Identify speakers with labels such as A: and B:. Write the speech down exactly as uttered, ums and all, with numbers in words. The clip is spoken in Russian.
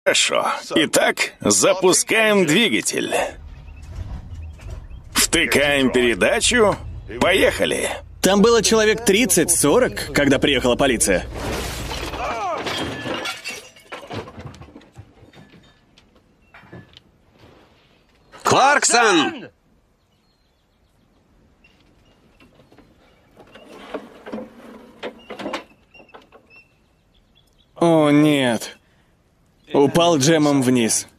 A: Хорошо. Итак, запускаем двигатель. Втыкаем передачу. Поехали.
B: Там было человек тридцать-сорок, когда приехала полиция.
C: Кларксон!
B: О, нет. Упал джемом вниз.